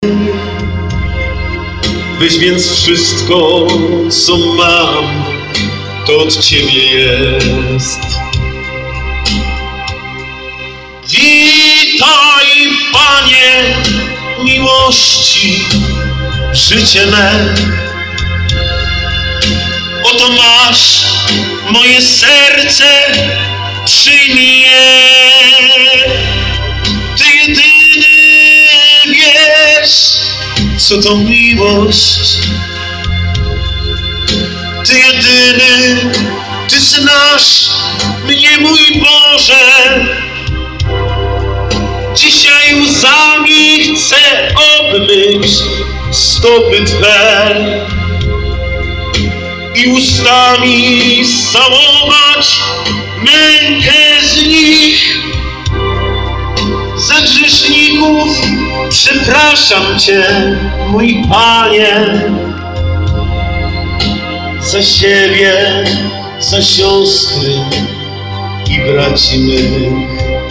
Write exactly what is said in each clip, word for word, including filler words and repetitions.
Weź więc wszystko, co mam, to od Ciebie jest. Witaj, Panie, miłości, życie me. Oto masz moje serce, przyjmij je. Ty jedyny wiesz, co to miłość. Ty jedyny, Ty znasz mnie, mój Boże. Dzisiaj łzami chcę obmyć stopy Twe i ustami całować mękę z nich. Za grzeszników przepraszam Cię, mój Panie, za siebie, za siostry i braci mych.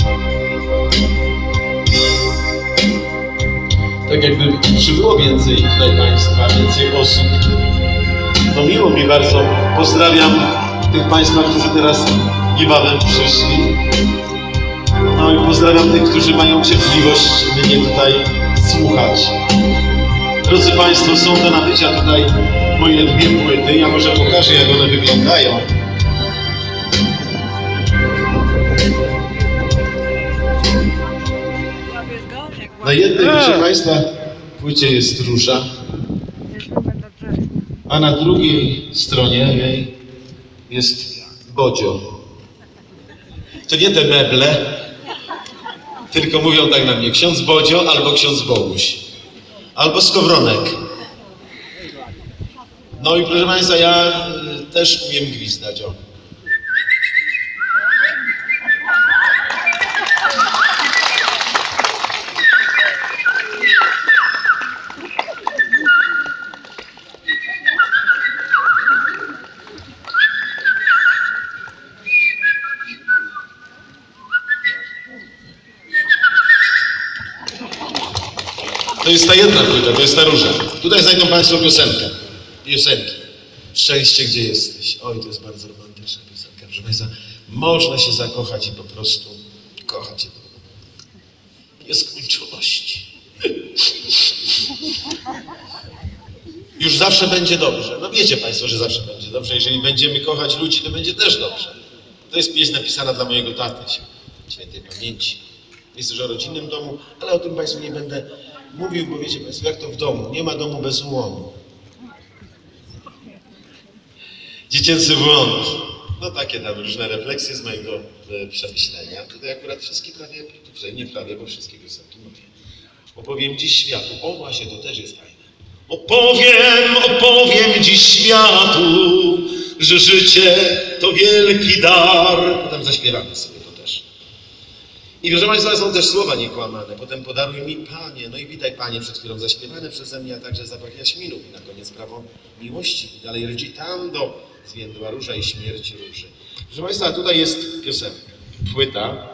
Tak jakby przybyło więcej tutaj Państwa, więcej osób. No miło mi bardzo. Pozdrawiam tych Państwa, którzy teraz niebawem przyszli. No i pozdrawiam tych, którzy mają cierpliwość mnie tutaj słuchać. Drodzy Państwo, są do nabycia tutaj moje dwie płyty. Ja może pokażę, jak one wyglądają. Na jednej, proszę Państwa, płycie jest róża, a na drugiej stronie jej jest Bodzio. To nie te meble, tylko mówią tak na mnie ksiądz Bodzio albo ksiądz Boguś, albo Skowronek. No i proszę Państwa, ja też umiem gwizdać, o. To jest ta jedna płyta, to jest ta róża. Tutaj znajdą Państwo piosenkę, piosenki. Szczęście, gdzie jesteś. Oj, to jest bardzo romantyczna piosenka. Proszę Państwa, można się zakochać i po prostu kochać się do nieskończoności. Już zawsze będzie dobrze. No wiecie Państwo, że zawsze będzie dobrze. Jeżeli będziemy kochać ludzi, to będzie też dobrze. To jest pieśń napisana dla mojego taty, świętej pamięci. Jest też o rodzinnym domu, ale o tym Państwu nie będę mówił, bo wiecie Państwo, jak to w domu. Nie ma domu bez ułonu. Dziecięcy błąd. No takie tam różne refleksje z mojego e, przemyślenia. Tutaj akurat wszystkie prawie, tutaj nie prawie, bo wszystkie piosenki mówię. Opowiem dziś światu. O właśnie, to też jest fajne. Opowiem, opowiem dziś światu, że życie to wielki dar. Potem zaśpiewamy sobie to też. I proszę Państwa, są też słowa niekłamane. Potem podaruj mi Panie. No i witaj Panie, przed chwilą zaśpiewane przeze mnie, a także zapach jaśminów. I na koniec prawo miłości. I dalej recitando, zwiędła róża i śmierć róży. Proszę Państwa, tutaj jest piosenka, płyta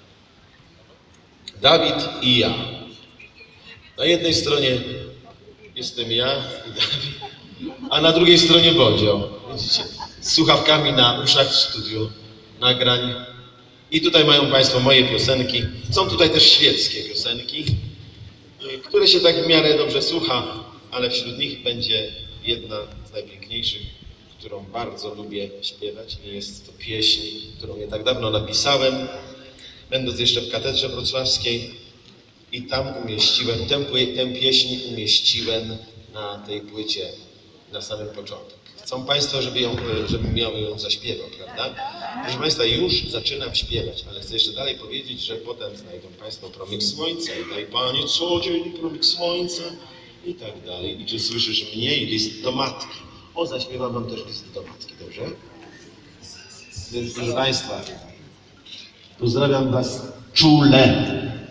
Dawid i ja. Na jednej stronie jestem ja i Dawid, a na drugiej stronie Bodzio. Widzicie? Z słuchawkami na uszach w studiu nagrań. I tutaj mają Państwo moje piosenki. Są tutaj też świeckie piosenki, które się tak w miarę dobrze słucha, ale wśród nich będzie jedna z najpiękniejszych, którą bardzo lubię śpiewać. I jest to pieśń, którą nie tak dawno napisałem, będąc jeszcze w katedrze wrocławskiej. I tam umieściłem, tę, tę pieśń umieściłem na tej płycie na samym początek. Chcą Państwo, żeby ją, żebym miał ją zaśpiewał, prawda? Proszę Państwa, już zaczynam śpiewać, ale chcę jeszcze dalej powiedzieć, że potem znajdą Państwo promyk słońca i daj Panie co dzień promyk słońca i tak dalej. I czy słyszysz mnie i list do matki? O, zaśpiewam Wam też list do matki, dobrze? Więc proszę Państwa, pozdrawiam Was czule.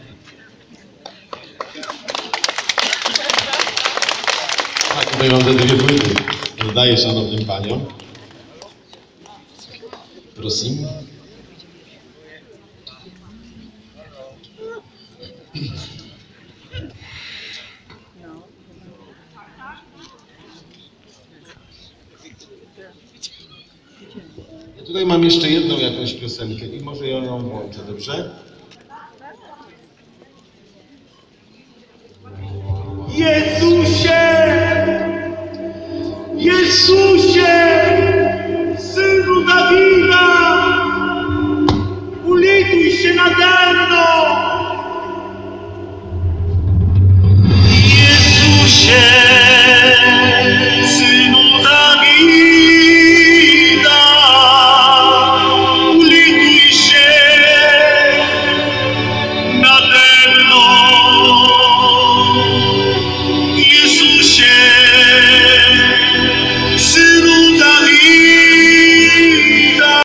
A tutaj mam te dwie płyty. Oddaję szanownym paniom. Prosimy. Tutaj mam jeszcze jedną jakąś piosenkę i może ja ją włączę, dobrze?